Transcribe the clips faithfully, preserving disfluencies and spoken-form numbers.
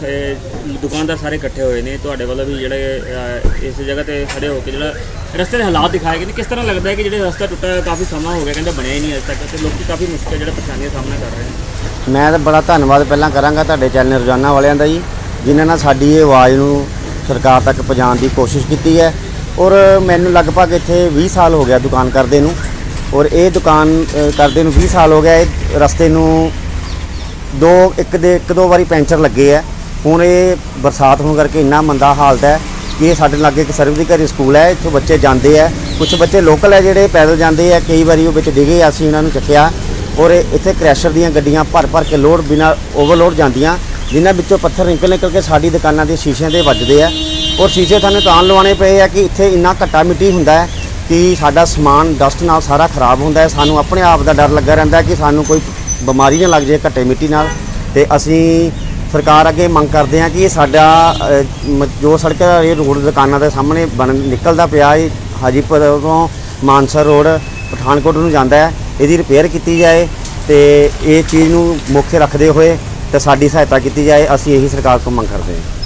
दुकानदार सारे इकट्ठे हुए ने तुहाडे वालों भी जिहड़े इस जगह ते खड़े होकर जिहड़ा रस्ते दे हालात दिखाए गए ने, किस तरह लगता है कि जिहड़ा रस्ता टुटा काफ़ी समा हो गया, कहते बनिया ही नहीं अज तक, तो लोग काफ़ी मुश्किल जिहड़ा परेशानी का सामना कर रहे हैं। मैं तो बड़ा धन्नवाद पहला करांगा तुहाडे चैनल रोजाना वालियां दा जी, जिन्हां ने साडी ये आवाज़ नूं सरकार तक पहुँचाने की कोशिश की है। और मैनूं लगभग इत्थे बीस साल हो गया दुकान करदे नूं, और ये दुकान करदे नूं बीस साल हो गया। ये रस्ते नूं दो एक दे एक दो बारी पैंचर लगे है। हुण ये बरसात होने करके इन्ना मंदा हालत है कि ये साडे लागे एक सर्वधिकारी स्कूल है, इत्थों बच्चे जाते हैं, कुछ बच्चे लोकल है जिहड़े पैदल जाते हैं, कई बारी वो विच डिगे असीं उन्हां नूं चुक्किया। और इत्थे क्रैशर दीयां गड्डियां भर भर के लोड बिना ओवरलोड जांदियां, जिन्हां विचों पत्थर निकल निकल के साडी दुकानां दे शीशिਆਂ दे वजदे आ। और शीशे सानूं तां लवाने पे है कि इत्थे इन्ना घट्टा मिट्टी हुंदा है कि साडा समान डस्ट नाल सारा खराब हुंदा है। सानूं अपने आप दा डर लगा रहिंदा है कि सानूं कोई बीमारी ना लग जाए घट्टे मिट्टी नाल। ते असीं सरकार अगे मंग करते हैं कि ये साडा जो सड़क ये रोड दुकानां दे सामने बन निकलदा पिया हाजीपुर तो मानसर रोड पठानकोट नूं जांदा है, इहदी रिपेयर की जाए तो ये चीज़ नूं मुख्य रखते हुए तो साडी सहायता की जाए। असीं यही सरकार को मंग करते हैं।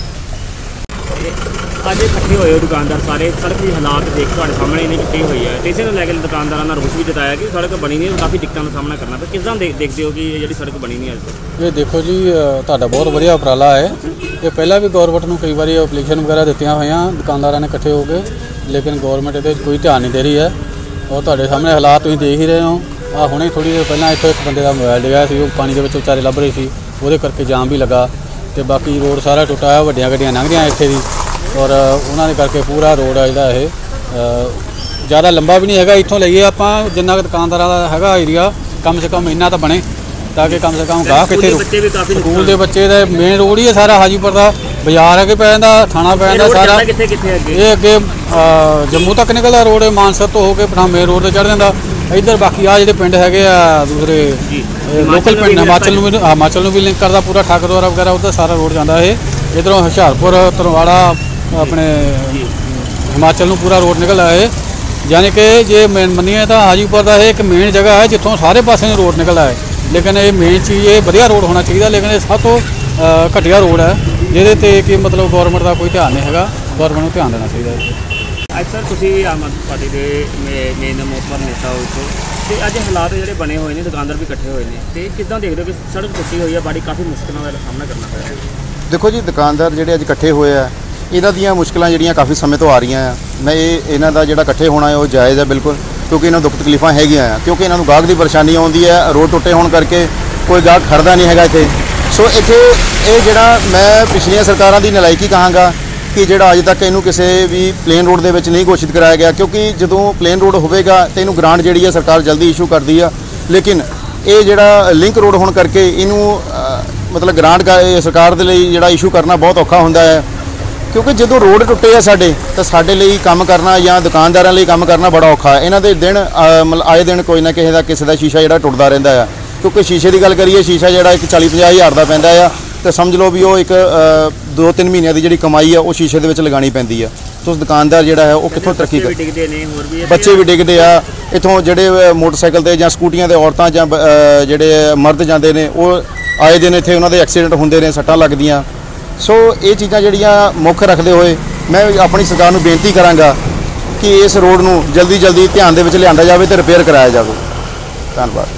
अज इकट्ठे हुए हो दुकानदार सारे, सड़क की हालात देख तुहाडे सामने इन्नी टुटी हुई है, तो इसे लैके दुकानदारों ने रोष भी जताया कि सड़क बनी नहीं, काफ़ी दिक्कतों का सामना करना पे। किस तरह देख देखते हो कि ये जी सड़क बनी नहीं अज? ये देखो जी, तुहाडा बहुत वधिया उपराला है। ये पहला भी गौरमेंट नूं कई बार एप्लीकेशन वगैरह दित्तियां होईयां दुकानदारां ने इकट्ठे हो गए, लेकिन गौरमेंट इहदे कोई ध्यान नहीं दे रही है। और तुहाडे सामने हालात तुसीं देख ही रहे हो। आ हुणे थोड़ी देर पहलां इत्थों एक बंदे का मोबाइल डिग्या सी, वो पानी दे विच विचारे लभ रहे सी, ਉਹਦੇ करके जाम भी लगा। तो बाकी रोड सारा टुटा है, ਵੱਡੀਆਂ ਗੱਡੀਆਂ ਲੰਘਦੀਆਂ ਇੱਥੇ ਦੀ, और उन्होंने करके पूरा रोड है ਜਿਹੜਾ ज़्यादा लंबा भी नहीं है। इतों लईए आप जिन्ना दुकानदार का है एरिया कम से कम इन्ना तो बने ताकि कम से कम गाहक इतने स्कूल के बच्चे का मेन रोड ही है सारा हाजीपुर का, बाजार अगे पै जाता, थाना पै जाता सारा, ये अगे जम्मू तक निकलता रोड मानसर तो होकर पठान मेन रोड से चढ़ जाता। इधर बाकी आ जो पिंड है दूसरे लोकल पिंड हिमाचल में भी हिमाचल में भी लिंक करता पूरा ठाकुरद्वारा वगैरह उधर सारा रोड जाता है। इधरों हुशियारपुर तरवाड़ा अपने हिमाचल में पूरा रोड निकलता है। यानी कि जे मेन मनिए तो हाजीपुर का एक मेन जगह है जितों सारे पासे रोड निकलता है, लेकिन ये मेन चीज़ ये बढ़िया रोड होना चाहिए, लेकिन ये सब तो घटिया रोड है जिहदे कि मतलब गौरमेंट का कोई ध्यान नहीं है, गौरमेंट को ध्यान देना चाहिए। अज सर तुसीं आम आदमी पार्टी के मेन मोहतबर नेता हो इत्थों, तो अज हालात जिहड़े बने हुए हैं, दुकानदार भी इकट्ठे हुए हैं, तो किदां देखते हो कि सड़क टुटी हुई है, बड़ी काफ़ी मुश्किलों का सामना करना पड़ रहा है? देखो जी, दुकानदार जिहड़े अज इकट्ठे हुए हैं, इन्हां दीयां मुश्किलां जिहड़ियां काफ़ी समय तो आ रही हैं। मैं ये इन्हां दा जिहड़ा इकट्ठे होना है वो जायज़ है बिल्कुल, क्योंकि इन्हां दुख तकलीफां हैगियां हैं, क्योंकि इन्हां नूं गाहक दी परेशानी आउंदी है, रोड टुटे होने करके कोई गाहक खड़दा नहीं हैगा इत्थे। सो इत्थे ये जिहड़ा मैं पिछलियां सरकारां दी नलायकी कहांगा कि जिहड़ा अज तक इनू किसी भी प्लेन रोड दे विच नहीं घोषित कराया गया, क्योंकि जदों प्लेन रोड होवेगा तो इनू ग्रांट जिहड़ी है सरकार जल्दी इशू करदी है, लेकिन ये जिहड़ा लिंक रोड होने करके इनू मतलब ग्रांट का सरकार दे लई जिहड़ा इशू करना बहुत औखा हुंदा है, क्योंकि जदों रोड टुटे है साडे तो साडे लई काम करना या दुकानदारां लई काम करना बड़ा औखा है। इन्हां दे दिन मतलब आए दिन कोई ना किसी दा किसी दा शीशा जिहड़ा टुटदा रहिंदा है, क्योंकि शीशे की गल करिए शीशा जिहड़ा एक चाली पंजाह हज़ार का पैंदा है, तो समझ लो भी वो एक दो तीन महीनों की जी कमाई है वो शीशे के लगानी पैंदी है। तो उस दुकानदार जिहड़ा है वो कित्थों तरक्की कर, बच्चे भी डिगदे आ इत्थों जिहड़े मोटरसाइकिल ते जां स्कूटियां ते औरतां जां जिहड़े मर्द जांदे ने वो आए दिन इत्थे उन्हां दे एक्सीडेंट हुंदे ने, सट्टां लगदियां। सो ये चीज़ां जिहड़ियां मुख रखते हुए मैं अपनी सरकार नूं बेनती करांगा कि इस रोड नूं जल्दी जल्दी ध्यान दे विच लिआंदा जावे ते रिपेयर कराया जावे। धन्नवाद।